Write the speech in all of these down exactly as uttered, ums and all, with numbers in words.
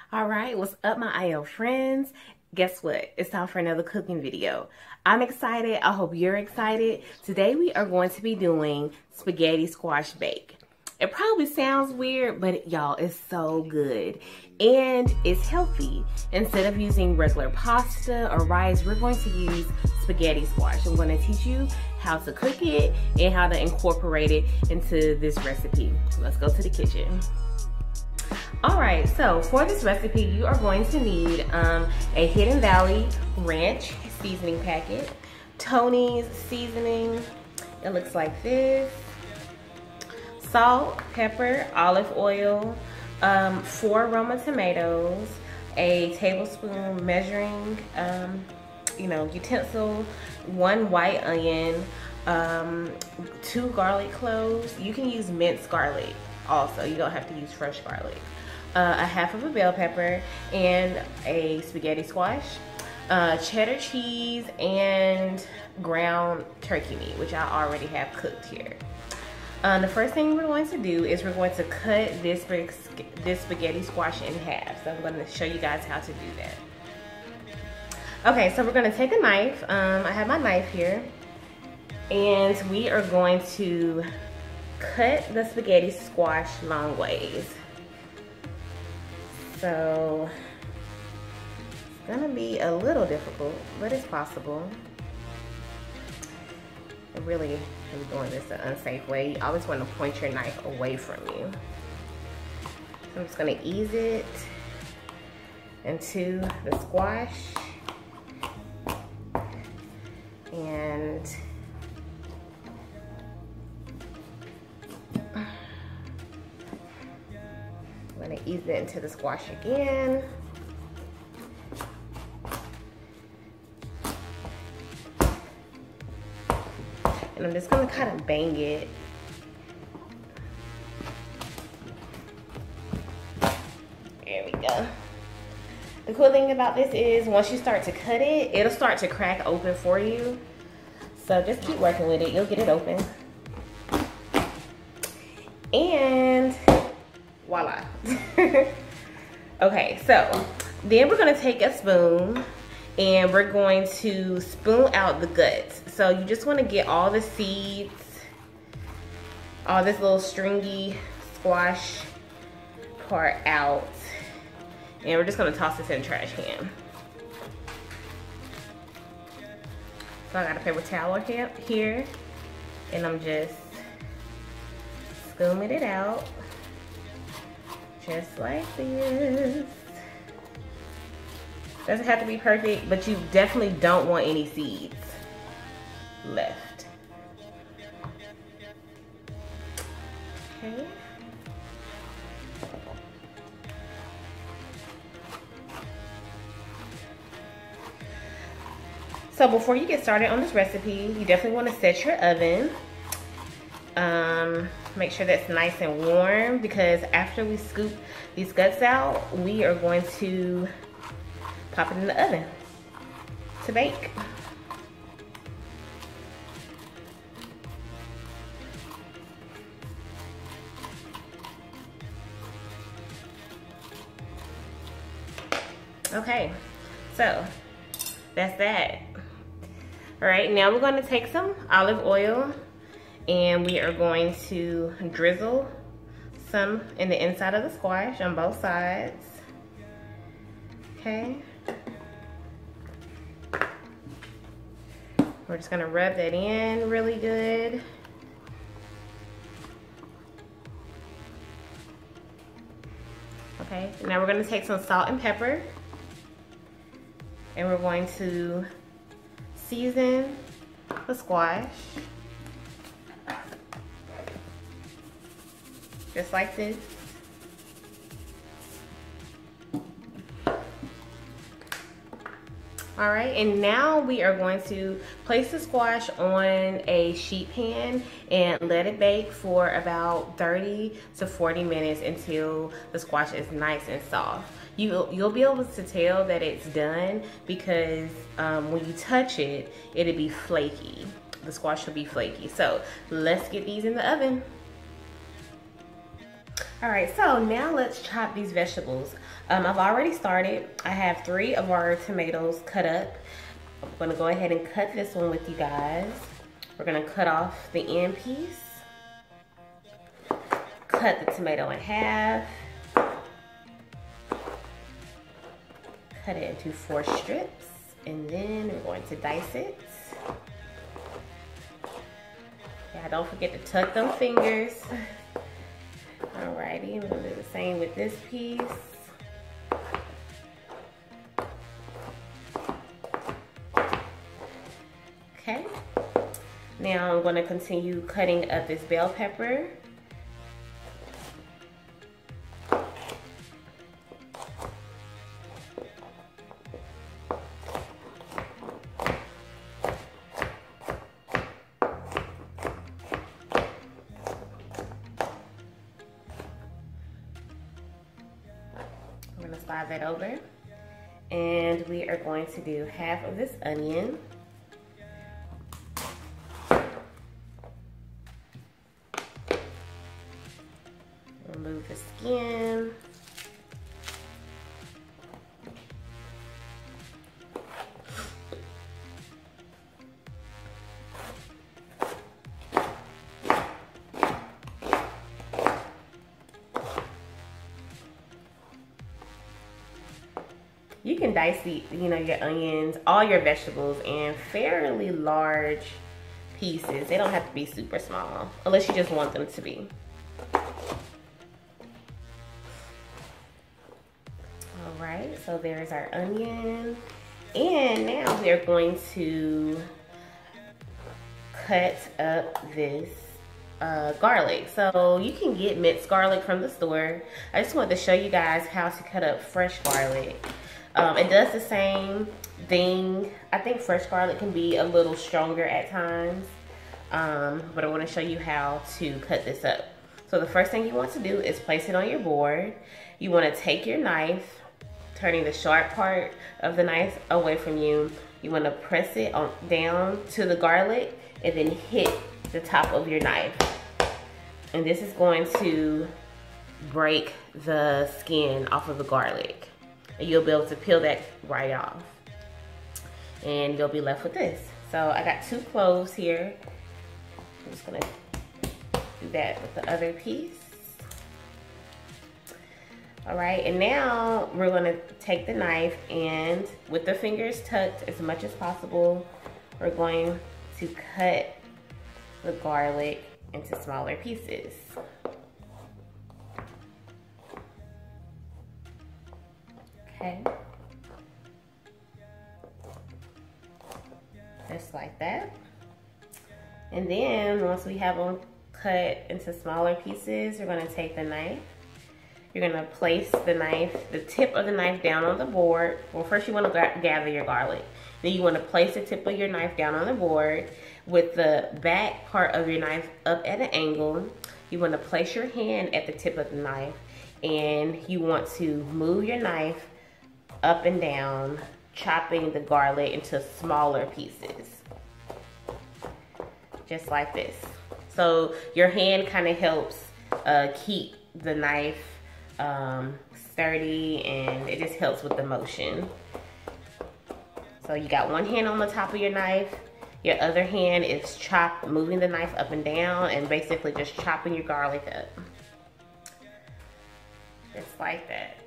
All right, what's up, my I L friends? Guess what? It's time for another cooking video. I'm excited. I hope you're excited. Today we are going to be doing spaghetti squash bake. It probably sounds weird, but y'all, it's so good. And it's healthy. Instead of using regular pasta or rice, we're going to use spaghetti squash. I'm going to teach you how to cook it and how to incorporate it into this recipe. Let's go to the kitchen. All right, so for this recipe, you are going to need um, a Hidden Valley Ranch seasoning packet, Tony's seasoning, it looks like this, salt, pepper, olive oil, um, four Roma tomatoes, a tablespoon measuring, um, you know, utensil, one white onion, um, two garlic cloves. You can use minced garlic also, you don't have to use fresh garlic. Uh, a half of a bell pepper and a spaghetti squash, uh, cheddar cheese, and ground turkey meat, which I already have cooked here. Uh, the first thing we're going to do is we're going to cut this, this spaghetti squash in half. So I'm going to show you guys how to do that. Okay, so we're going to take a knife. Um, I have my knife here. And we are going to cut the spaghetti squash long ways. So it's gonna be a little difficult, but it's possible. I really am doing this the unsafe way. You always want to point your knife away from you. So I'm just gonna ease it into the squash. And I'm gonna ease it into the squash again. And I'm just gonna kind of bang it. There we go. The cool thing about this is once you start to cut it, it'll start to crack open for you. So just keep working with it, you'll get it open. And voila. Okay, so then we're gonna take a spoon and we're going to spoon out the guts. So you just wanna get all the seeds, all this little stringy squash part out. And we're just gonna toss this in the trash can. So I got a paper towel here and I'm just scooping it out. Just like this. Doesn't have to be perfect, but you definitely don't want any seeds left. Okay. So before you get started on this recipe, you definitely want to set your oven. Um, make sure that's nice and warm, because after we scoop these guts out, we are going to pop it in the oven to bake. Okay, so that's that. All right, now we're going to take some olive oil and we are going to drizzle some in the inside of the squash on both sides. Okay. We're just gonna rub that in really good. Okay, now we're gonna take some salt and pepper and we're going to season the squash. Just like this. All right, and now we are going to place the squash on a sheet pan and let it bake for about thirty to forty minutes until the squash is nice and soft. You, you'll be able to tell that it's done because um, when you touch it, it'll be flaky. The squash will be flaky. So let's get these in the oven. All right, so now let's chop these vegetables. Um, I've already started. I have three of our tomatoes cut up. I'm gonna go ahead and cut this one with you guys. We're gonna cut off the end piece. Cut the tomato in half. Cut it into four strips, and then we're going to dice it. Yeah, don't forget to tuck them fingers. Alrighty, we're gonna do the same with this piece. Okay, now I'm gonna continue cutting up this bell pepper. Slide that over, and we are going to do half of this onion. Remove the skin. You can dice the, you know, your onions, all your vegetables in fairly large pieces. They don't have to be super small, unless you just want them to be. All right, so there's our onion. And now we're going to cut up this uh, garlic. So you can get minced garlic from the store. I just wanted to show you guys how to cut up fresh garlic. Um, it does the same thing. I think fresh garlic can be a little stronger at times, um, but I want to show you how to cut this up. So the first thing you want to do is place it on your board. You want to take your knife, turning the sharp part of the knife away from you. You want to press it on down to the garlic and then hit the top of your knife. And this is going to break the skin off of the garlic. And you'll be able to peel that right off. And you'll be left with this. So I got two cloves here. I'm just gonna do that with the other piece. All right, and now we're gonna take the knife and with the fingers tucked as much as possible, we're going to cut the garlic into smaller pieces. Okay, just like that. And then once we have them cut into smaller pieces, we're going to take the knife. You're going to place the knife, the tip of the knife down on the board. Well, first you want to gather your garlic. Then you want to place the tip of your knife down on the board with the back part of your knife up at an angle. You want to place your hand at the tip of the knife, and you want to move your knife up and down, chopping the garlic into smaller pieces. Just like this. So your hand kind of helps uh, keep the knife um, sturdy, and it just helps with the motion. So you got one hand on the top of your knife, your other hand is chop, moving the knife up and down and basically just chopping your garlic up. Just like that.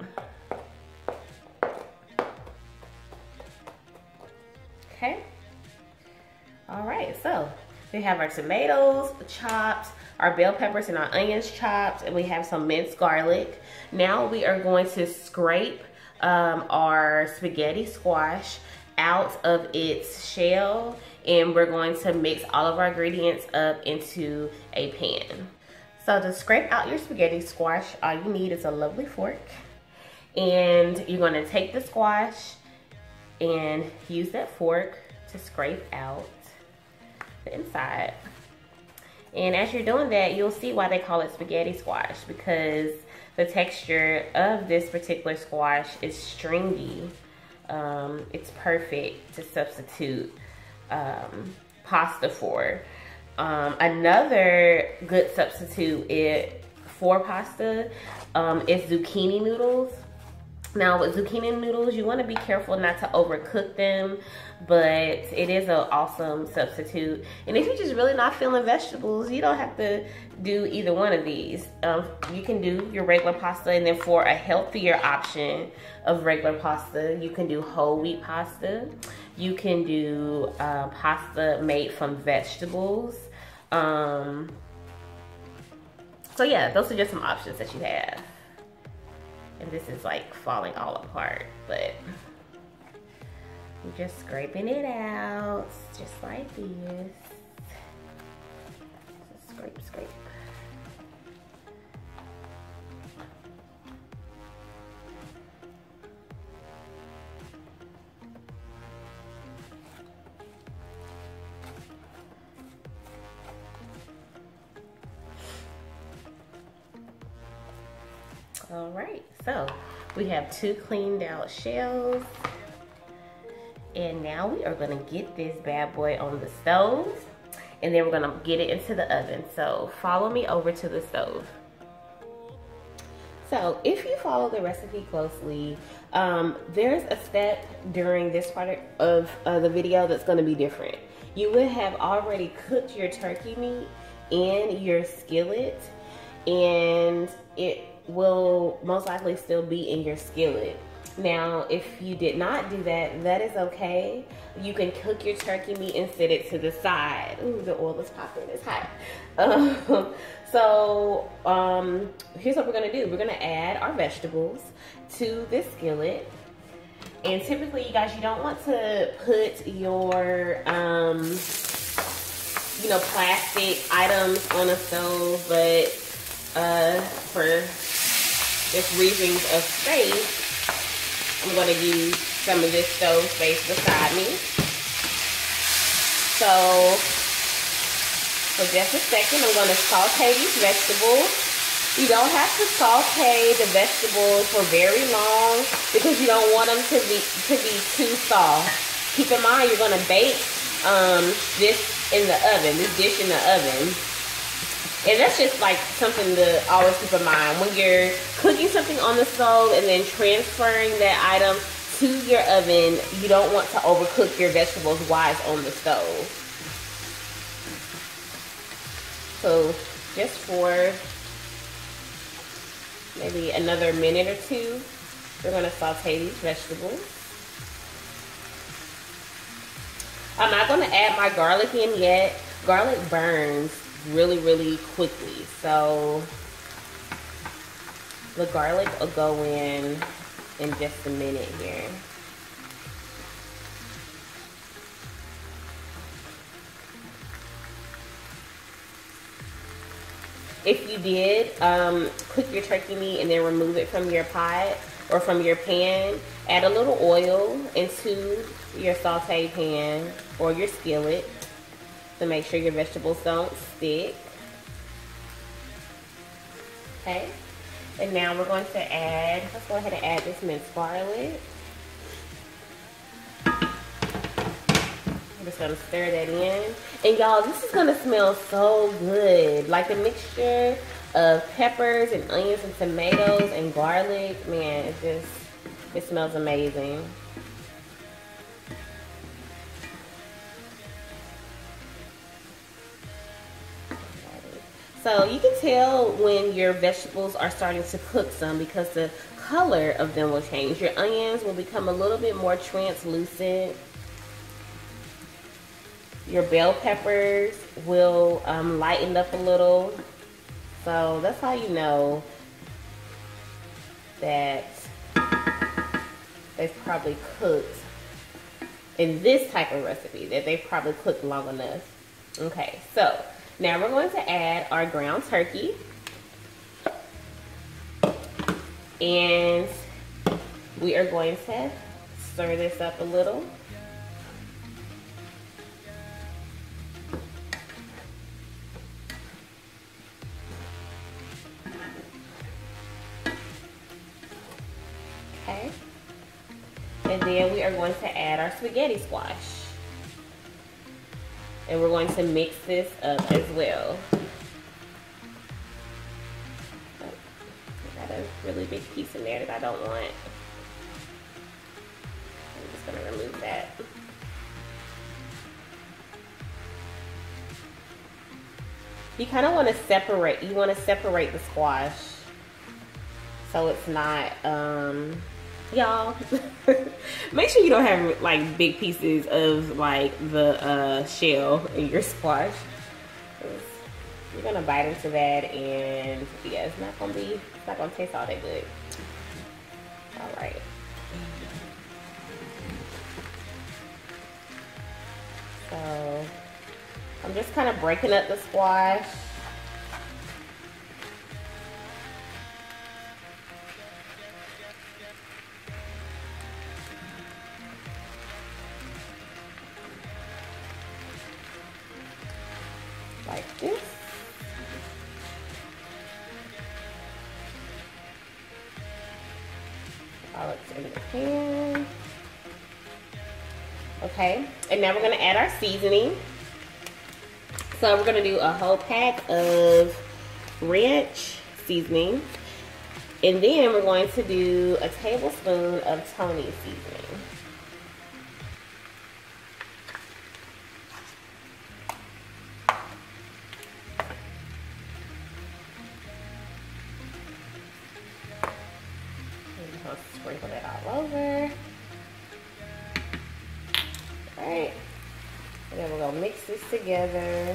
Okay. All right, so we have our tomatoes chopped, our bell peppers and our onions chopped, and we have some minced garlic. Now we are going to scrape um, our spaghetti squash out of its shell, and we're going to mix all of our ingredients up into a pan. So to scrape out your spaghetti squash, all you need is a lovely fork, and you're going to take the squash and use that fork to scrape out the inside. And as you're doing that, you'll see why they call it spaghetti squash, because the texture of this particular squash is stringy. Um, it's perfect to substitute um, pasta for. Um, another good substitute it, for pasta um, is zucchini noodles. Now with zucchini noodles, you want to be careful not to overcook them, but it is an awesome substitute. And if you're just really not feeling vegetables, you don't have to do either one of these. Um, you can do your regular pasta, and then for a healthier option of regular pasta, you can do whole wheat pasta. You can do uh, pasta made from vegetables. Um, so yeah, those are just some options that you have. And this is like falling all apart, but we're just scraping it out, just like this. So scrape, scrape. All right, so we have two cleaned out shells, and now we are gonna get this bad boy on the stove, and then we're gonna get it into the oven. So follow me over to the stove. So if you follow the recipe closely, um, there's a step during this part of uh, the video that's gonna be different. You would have already cooked your turkey meat in your skillet, and it will most likely still be in your skillet. Now, if you did not do that, that is okay. You can cook your turkey meat and set it to the side. Ooh, the oil is popping, it's hot. Um, so, um, here's what we're gonna do. We're gonna add our vegetables to this skillet. And typically, you guys, you don't want to put your, um, you know, plastic items on a stove, but uh, for just reasons of space, I'm going to use some of this stove space beside me. So, for just a second, I'm going to saute these vegetables. You don't have to saute the vegetables for very long because you don't want them to be to be too soft. Keep in mind, you're going to bake um, this in the oven, this dish in the oven. And that's just like something to always keep in mind. When you're cooking something on the stove and then transferring that item to your oven, you don't want to overcook your vegetables while it's on the stove. So just for maybe another minute or two, we're going to saute these vegetables. I'm not going to add my garlic in yet. Garlic burns really, really quickly. So the garlic will go in in just a minute here. If you did um, cook your turkey meat and then remove it from your pot or from your pan, add a little oil into your saute pan or your skillet to make sure your vegetables don't stick. Okay, and now we're going to add, let's go ahead and add this minced garlic. I'm just gonna stir that in. And y'all, this is gonna smell so good. Like the mixture of peppers and onions and tomatoes and garlic, man, it just, it smells amazing. So you can tell when your vegetables are starting to cook some because the color of them will change. Your onions will become a little bit more translucent. Your bell peppers will um, lighten up a little. So that's how you know that they've probably cooked in this type of recipe, that they've probably cooked long enough. Okay, so now we're going to add our ground turkey. And we are going to stir this up a little. Okay. And then we are going to add our spaghetti squash. And we're going to mix this up as well. really big piece in there that I don't want. I'm just gonna remove that. You kind of want to separate, you want to separate the squash so it's not, um, y'all, make sure you don't have like big pieces of like the uh, shell in your squash. You're gonna bite into that and yeah, it's not gonna be, it's not gonna taste all that good. All right. So I'm just kind of breaking up the squash. Like this. While it's in the pan. Okay, and now we're gonna add our seasoning. So we're gonna do a whole pack of ranch seasoning. And then we're going to do a tablespoon of Tony seasoning. And I'll sprinkle that all over. All right. And then we're gonna mix this together.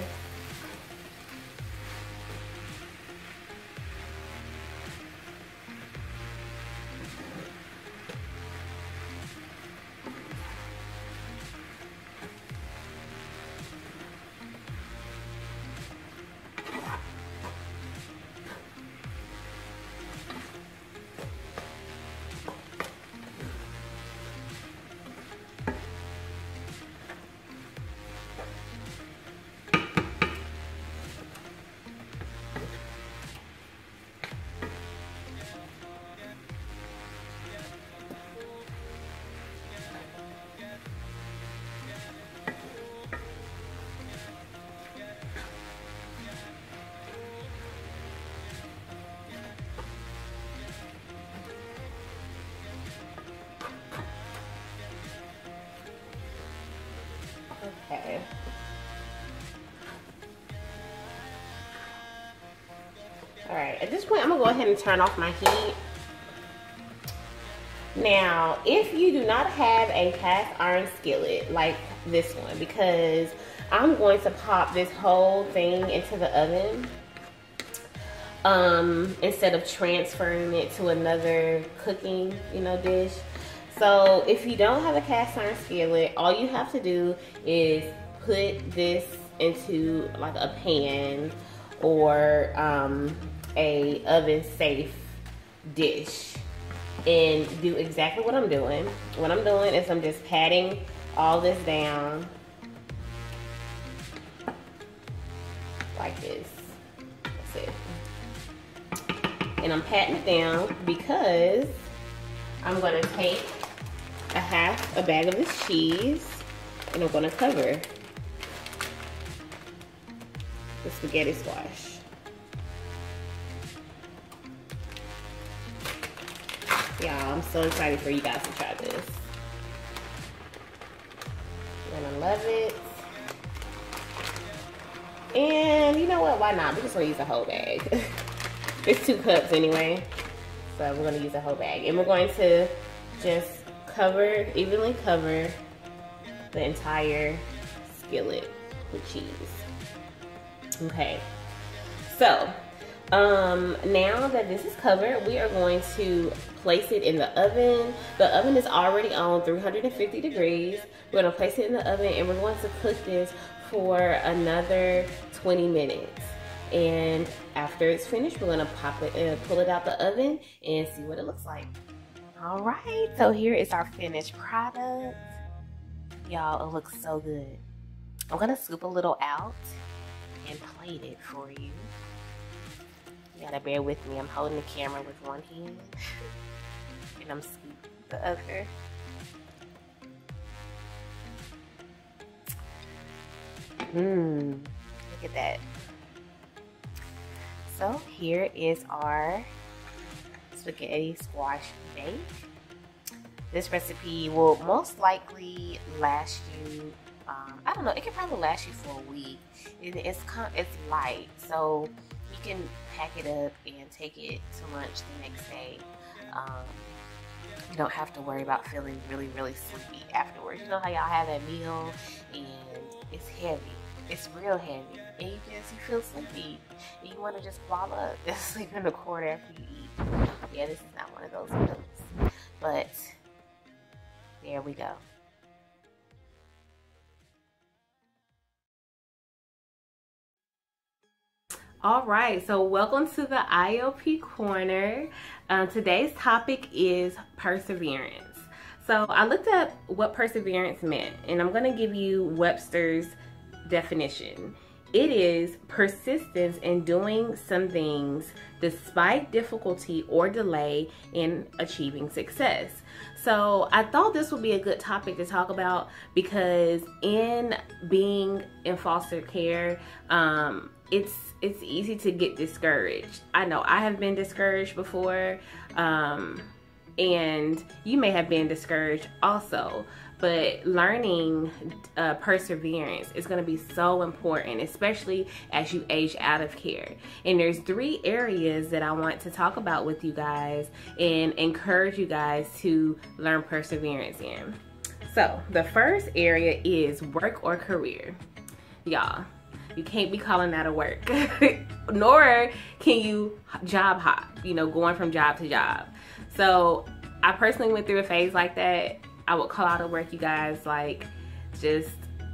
Okay. All right, at this point, I'm gonna go ahead and turn off my heat. Now, if you do not have a cast iron skillet like this one, because I'm going to pop this whole thing into the oven um, instead of transferring it to another cooking, you know, dish. So if you don't have a cast iron skillet, all you have to do is put this into like a pan or um, a oven safe dish and do exactly what I'm doing. What I'm doing is I'm just patting all this down like this. That's it. And I'm patting it down because I'm gonna take a half a bag of this cheese and I'm gonna cover the spaghetti squash. Y'all, I'm so excited for you guys to try this. You're gonna love it. And you know what, why not? We're just gonna use a whole bag. It's two cups anyway. So we're gonna use a whole bag. And we're going to just cover, evenly cover the entire skillet with cheese. Okay, so um, now that this is covered, we are going to place it in the oven. The oven is already on three hundred fifty degrees. We're gonna place it in the oven and we're going to cook this for another twenty minutes. And after it's finished, we're gonna pop it and pull it out the oven and see what it looks like. All right, so here is our finished product. Y'all, it looks so good. I'm gonna scoop a little out and plate it for you. You gotta bear with me. I'm holding the camera with one hand and I'm scooping the other. Mmm, look at that. So here is our spaghetti squash bake. This recipe will most likely last you, um, I don't know, it can probably last you for a week. It, it's, it's light, so you can pack it up and take it to lunch the next day. Um, you don't have to worry about feeling really, really sleepy afterwards. You know how y'all have that meal and it's heavy. It's real heavy, and you just you feel sleepy, and you want to just ball up and sleep in the corner after you eat. Yeah, this is not one of those meals, but there we go. All right, so welcome to the I O P Corner. Um, today's topic is perseverance. So I looked up what perseverance meant, and I'm going to give you Webster's definition. It is persistence in doing some things despite difficulty or delay in achieving success. So I thought this would be a good topic to talk about because in being in foster care, um, it's it's easy to get discouraged. I know I have been discouraged before, um, and you may have been discouraged also. But learning uh, perseverance is going to be so important, especially as you age out of care. And there's three areas that I want to talk about with you guys and encourage you guys to learn perseverance in. So the first area is work or career. Y'all, you can't be calling that a work, nor can you job hop, you know, going from job to job. So I personally went through a phase like that. I would call out of work, you guys, like just,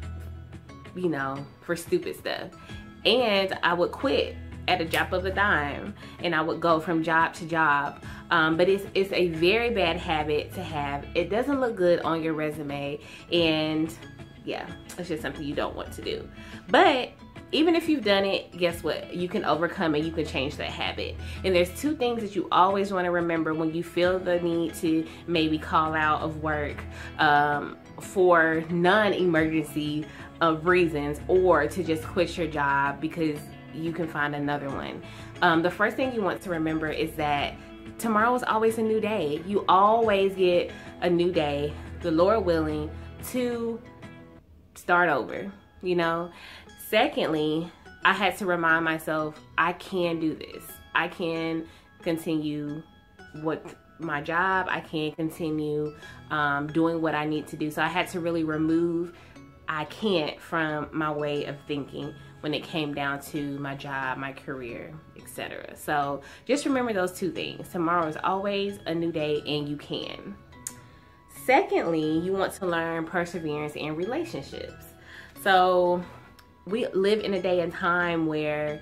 you know, for stupid stuff. And I would quit at a drop of a dime, and I would go from job to job. Um, but it's, it's a very bad habit to have. It doesn't look good on your resume, and yeah, it's just something you don't want to do. But even if you've done it, guess what? You can overcome it. You can change that habit. And there's two things that you always want to remember when you feel the need to maybe call out of work um, for non-emergency of reasons, or to just quit your job because you can find another one. Um, the first thing you want to remember is that tomorrow is always a new day. You always get a new day, the Lord willing, to start over, you know? Secondly, I had to remind myself, I can do this. I can continue with my job. I can continue um, doing what I need to do. So I had to really remove I can't from my way of thinking when it came down to my job, my career, et cetera. So just remember those two things. Tomorrow is always a new day, and you can. Secondly, you want to learn perseverance in relationships. So we live in a day and time where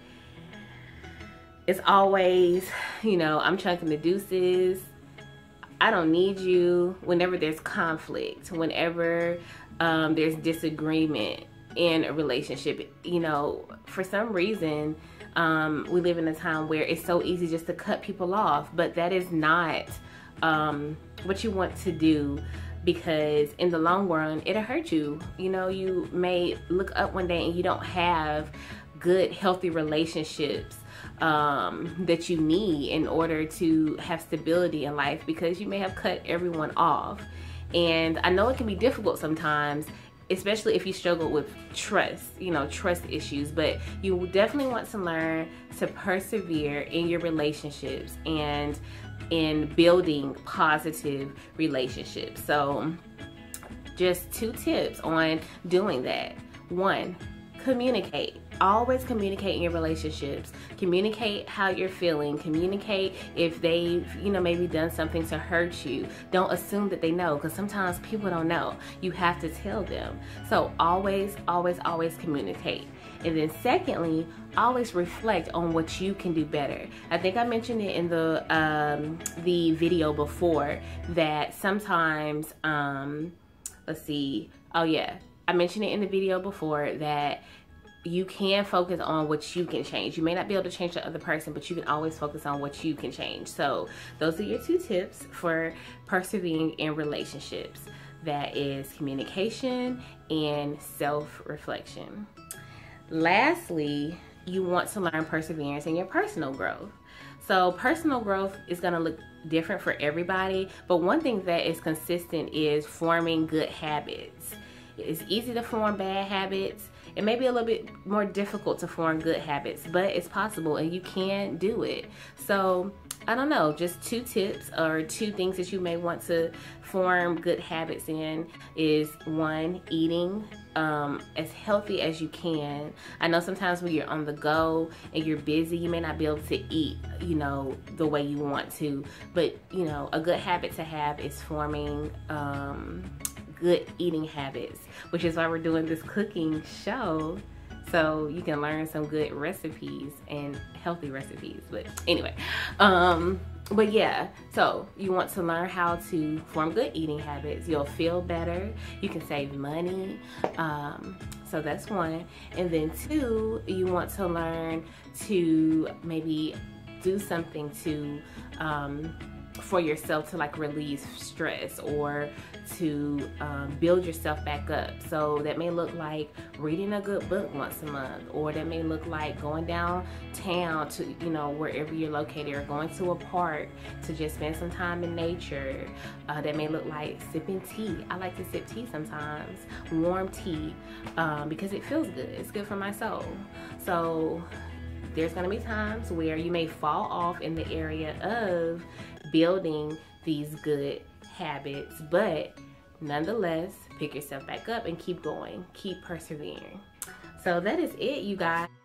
it's always, you know, I'm chunking the deuces, I don't need you. Whenever there's conflict, whenever um, there's disagreement in a relationship, you know, for some reason, um, we live in a time where it's so easy just to cut people off. But that is not um, what you want to do, because in the long run, it'll hurt you. You know, you may look up one day and you don't have good, healthy relationships um, that you need in order to have stability in life, because you may have cut everyone off. And I know it can be difficult sometimes, especially if you struggle with trust, you know, trust issues, but you definitely want to learn to persevere in your relationships and in building positive relationships. So just two tips on doing that. One, communicate. Always communicate in your relationships. Communicate how you're feeling. Communicate if they've, you know, maybe done something to hurt you. Don't assume that they know, because sometimes people don't know. You have to tell them. So always, always, always communicate. And then secondly, always reflect on what you can do better. I think I mentioned it in the um, the video before that sometimes, um, let's see, oh yeah, I mentioned it in the video before that you can focus on what you can change. You may not be able to change the other person, but you can always focus on what you can change. So those are your two tips for persevering in relationships. That is communication and self-reflection. Lastly, you want to learn perseverance in your personal growth. So personal growth is going to look different for everybody, but one thing that is consistent is forming good habits. It's easy to form bad habits. It may be a little bit more difficult to form good habits, but it's possible and you can do it. So I don't know, just two tips or two things that you may want to form good habits in is one, eating um, as healthy as you can. I know sometimes when you're on the go and you're busy, you may not be able to eat, you know, the way you want to, but you know, a good habit to have is forming um, good eating habits, which is why we're doing this cooking show, so you can learn some good recipes and healthy recipes. But anyway, um but yeah, so you want to learn how to form good eating habits. You'll feel better, you can save money, um so that's one. And then two, you want to learn to maybe do something to um for yourself to like release stress or to um, build yourself back up. So that may look like reading a good book once a month, or that may look like going downtown to, you know, wherever you're located, or going to a park to just spend some time in nature. Uh, that may look like sipping tea. I like to sip tea sometimes, warm tea, um, because it feels good. It's good for my soul. So there's gonna be times where you may fall off in the area of building these good habits, but nonetheless, pick yourself back up and keep going, keep persevering. So that is it, you guys.